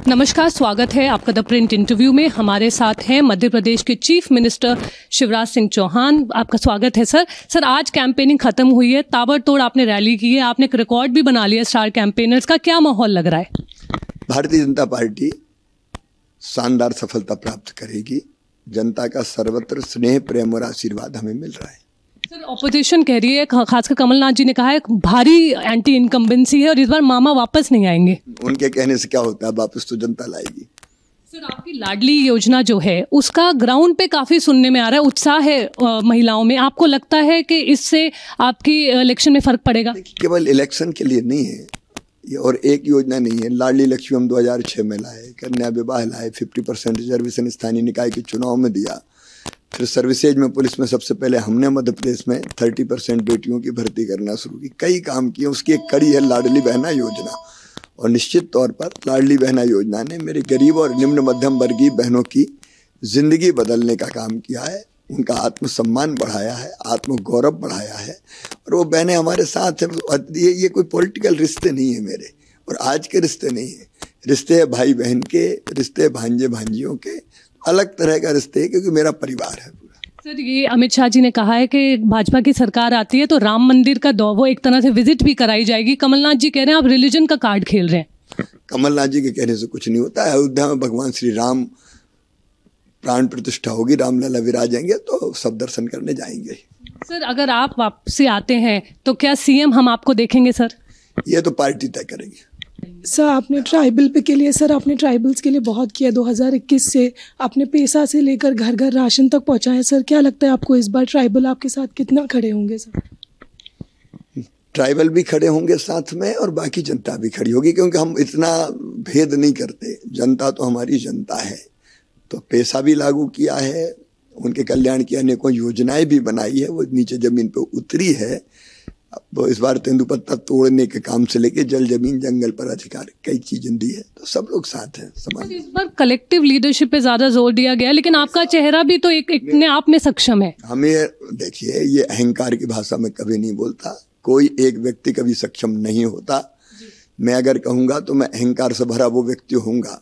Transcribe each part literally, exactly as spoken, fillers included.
नमस्कार, स्वागत है आपका द प्रिंट इंटरव्यू में। हमारे साथ हैं मध्य प्रदेश के चीफ मिनिस्टर शिवराज सिंह चौहान। आपका स्वागत है सर। सर, आज कैंपेनिंग खत्म हुई है, ताबड़तोड़ आपने रैली की है, आपने एक रिकॉर्ड भी बना लिया स्टार कैंपेनर्स का। क्या माहौल लग रहा है? भारतीय जनता पार्टी शानदार सफलता प्राप्त करेगी। जनता का सर्वत्र स्नेह, प्रेम और आशीर्वाद हमें मिल रहा है। सर, ऑपोजिशन कह रही है, खासकर कमलनाथ जी ने कहा है भारी एंटी इनकम्बेंसी है और इस बार मामा वापस नहीं आएंगे। उनके कहने से क्या होता है, वापस तो जनता लाएगी। सर, आपकी लाडली योजना जो है उसका ग्राउंड पे काफी सुनने में आ रहा है, उत्साह है आ, महिलाओं में। आपको लगता है कि इससे आपकी इलेक्शन में फर्क पड़ेगा? केवल इलेक्शन के लिए नहीं है ये, और एक योजना नहीं है। लाडली लक्ष्मी हम दो हजार छह में लाए, कन्या विवाह लाए, फिफ्टी परसेंट रिजर्वेशन स्थानीय निकाय के चुनाव में दिया। फिर सर्विसेज में, पुलिस में सबसे पहले हमने मध्य प्रदेश में तीस परसेंट बेटियों की भर्ती करना शुरू की। कई काम किए, उसकी एक कड़ी है लाडली बहना योजना। और निश्चित तौर पर लाडली बहना योजना ने मेरे गरीब और निम्न मध्यम वर्गीय बहनों की जिंदगी बदलने का काम किया है। उनका आत्मसम्मान बढ़ाया है, आत्मगौरव बढ़ाया है, और वो बहनें हमारे साथ हैं। ये ये कोई पॉलिटिकल रिश्ते नहीं है मेरे, और आज के रिश्ते नहीं है। रिश्ते है भाई बहन के, रिश्ते भांजे भांजियों के, अलग तरह का रिश्ते है, क्योंकि मेरा परिवार है पूरा। सर, ये अमित शाह जी ने कहा है कि भाजपा की सरकार आती है तो राम मंदिर का दो वो एक तरह से विजिट भी कराई जाएगी। कमलनाथ जी कह रहे हैं आप रिलीजन का कार्ड खेल रहे हैं। कमलनाथ जी के कहने से कुछ नहीं होता है। अयोध्या में भगवान श्री राम प्राण प्रतिष्ठा होगी, रामलला विराजेंगे, तो सब दर्शन करने जाएंगे। सर, अगर आप वापसी आते हैं तो क्या सीएम हम आपको देखेंगे? सर, ये तो पार्टी तय करेगी। सर, आपने ट्राइबल पे के लिए सर आपने ट्राइबल्स के लिए बहुत किया। दो हज़ार इक्कीस से आपने पैसा से लेकर घर घर राशन तक पहुंचाया। सर, क्या लगता है आपको इस बार ट्राइबल आपके साथ कितना खड़े होंगे? सर, ट्राइबल भी खड़े होंगे साथ में, और बाकी जनता भी खड़ी होगी, क्योंकि हम इतना भेद नहीं करते। जनता तो हमारी जनता है। तो पैसा भी लागू किया है, उनके कल्याण की अनेकों योजनाएं भी बनाई है, वो नीचे जमीन पे उतरी है। अब इस बार तेंदुपत्ता तोड़ने के काम से लेके जल जमीन जंगल पर अधिकार कई चीजें दी है, तो सब लोग साथ हैं समाज। इस बार कलेक्टिव लीडरशिप पे ज्यादा जोर दिया गया, लेकिन आपका चेहरा भी तो एक अपने आप में सक्षम है। हमें देखिए, ये अहंकार की भाषा में कभी नहीं बोलता। कोई एक व्यक्ति कभी सक्षम नहीं होता। मैं अगर कहूँगा तो मैं अहंकार से भरा वो व्यक्ति होऊंगा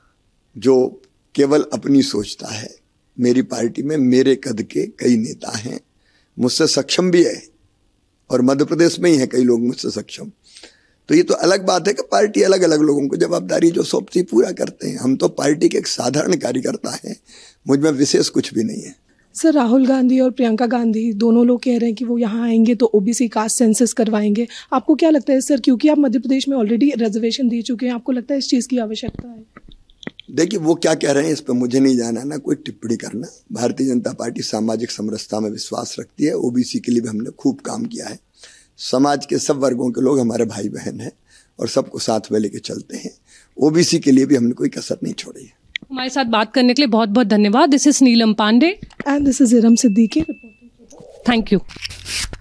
जो केवल अपनी सोचता है। मेरी पार्टी में मेरे कद के कई नेता हैं, मुझसे सक्षम भी है, और मध्य प्रदेश में ही है कई लोग मुझसे सक्षम। तो ये तो अलग बात है कि पार्टी अलग अलग लोगों को जवाबदारी जो सौंपती पूरा करते हैं। हम तो पार्टी के एक साधारण कार्यकर्ता हैं, मुझ में विशेष कुछ भी नहीं है। सर, राहुल गांधी और प्रियंका गांधी दोनों लोग कह रहे हैं कि वो यहाँ आएंगे तो ओबीसी कास्ट सेंसस करवाएंगे। आपको क्या लगता है सर, क्योंकि आप मध्य प्रदेश में ऑलरेडी रिजर्वेशन दे चुके हैं, आपको लगता है इस चीज़ की आवश्यकता है? देखिए, वो क्या कह रहे हैं इस पर मुझे नहीं जाना, ना कोई टिप्पणी करना। भारतीय जनता पार्टी सामाजिक समरसता में विश्वास रखती है। ओबीसी के लिए भी हमने खूब काम किया है। समाज के सब वर्गों के लोग हमारे भाई बहन हैं, और सबको साथ में लेके चलते हैं। ओबीसी के लिए भी हमने कोई कसर नहीं छोड़ी है। हमारे साथ बात करने के लिए बहुत बहुत धन्यवाद। This is Neelam Pandey and this is Iram Siddiqui. Thank you.